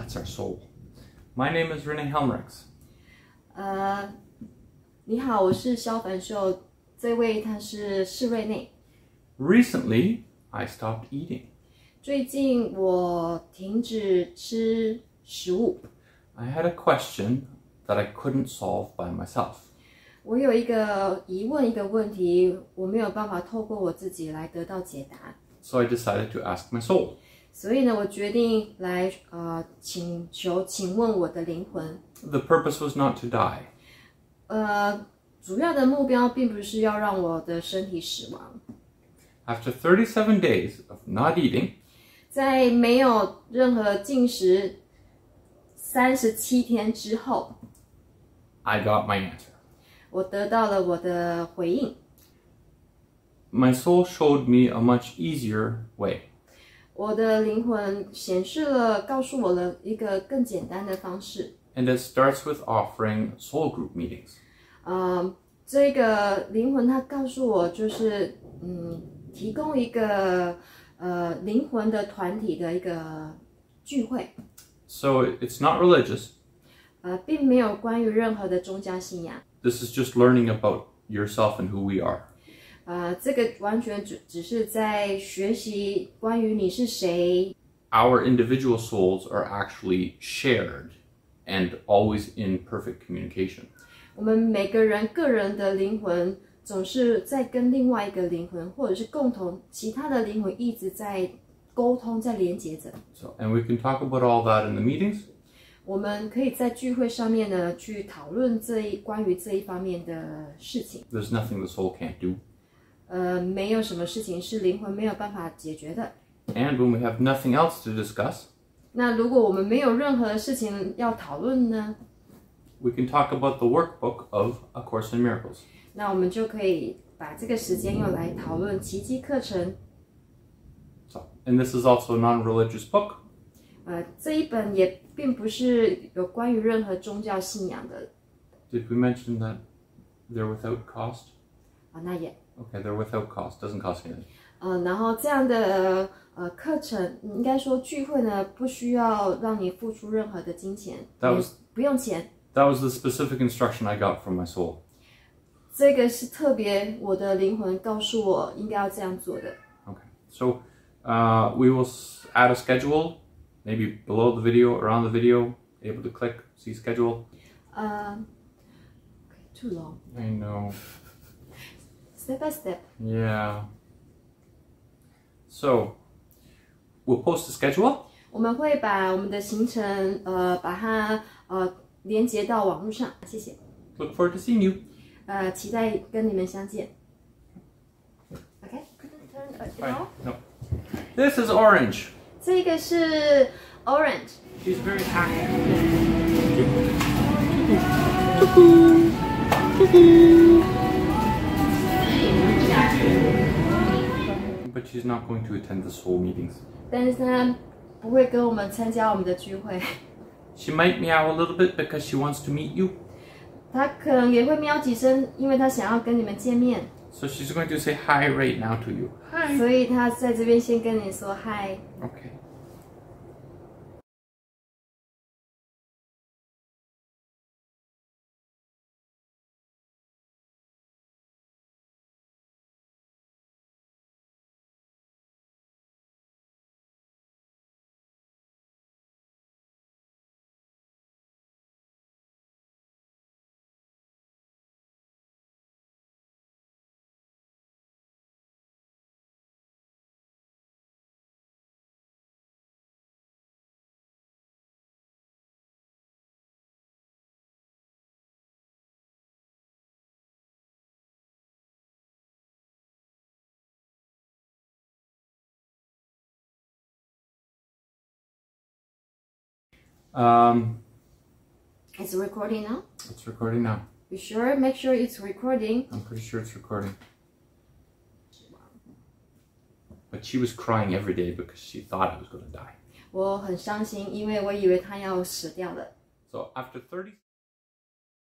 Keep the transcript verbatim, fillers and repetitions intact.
That's our soul. My name is Renee Helmrich. 呃，你好，我是萧凡秀，这位他是施瑞内。 Recently, I stopped eating. 最近我停止吃食物。 I had a question that I couldn't solve by myself. 我有一个疑问，一个问题，我没有办法透过我自己来得到解答。 So I decided to ask my soul. 所以呢，我决定来呃请求，请问我的灵魂。 The purpose was not to die. 呃，主要的目标并不是要让我的身体死亡。 After thirty-seven days of not eating, 在没有任何进食三十七天之后， I got my answer. 我得到了我的回应。 My soul showed me a much easier way. 我的灵魂显示了，告诉我了一个更简单的方式。 And it starts with offering soul group meetings. 呃，这个灵魂它告诉我，就是嗯，提供一个呃灵魂的团体的一个聚会。 So it's not religious. 呃，并没有关于任何的宗教信仰。 This is just learning about yourself and who we are. 呃，这个完全只只是在学习关于你是谁。 Our individual souls are actually shared and always in perfect communication. 我们每个人个人的灵魂总是在跟另外一个灵魂，或者是共同其他的灵魂一直在沟通，在连接着。 So, and we can talk about all that in the meetings. 我们可以在聚会上面呢去讨论这一关于这一方面的事情。 There's nothing the soul can't do. 呃，没有什么事情是灵魂没有办法解决的。 And when we have nothing else to discuss, 那如果我们没有任何事情要讨论呢？ we can talk about the workbook of A Course in Miracles. 那我们就可以把这个时间用来讨论奇迹课程。 So, and this is also a non-religious book. 呃，这一本也并不是有关于任何宗教信仰的。 Did we mention that they're without cost? 啊，那也。 Okay, they're without cost. Doesn't cost anything. 呃，然后这样的呃课程，应该说聚会呢，不需要让你付出任何的金钱， That was 不用钱。 That was the specific instruction I got from my soul. 这个是特别我的灵魂告诉我应该要这样做的。 Okay, so uh, we will add a schedule, maybe below the video, around the video, able to click, see schedule. Uh, too long. I know. Step by step. Yeah. So, we'll post the schedule. 我们会把我们的行程，呃，把它呃连接到网络上。谢谢。 Look forward to seeing you. 呃，期待跟你们相见。Okay. Turn it off. No. This is Orange. 这个是 Orange. She's very active. But she's not going to attend the soul meetings. 但是她不会跟我们参加我们的聚会。 She might meow a little bit because she wants to meet you. 她可能也会喵几声，因为她想要跟你们见面。 So she's going to say hi right now to you. Hi. 所以她在这边先跟你说嗨。 Okay. Um, It's recording now? It's recording now. You sure? Make sure it's recording. I'm pretty sure it's recording. But she was crying every day because she thought I was going to die. 我很伤心，因为我以为他要死掉了。 So after thirty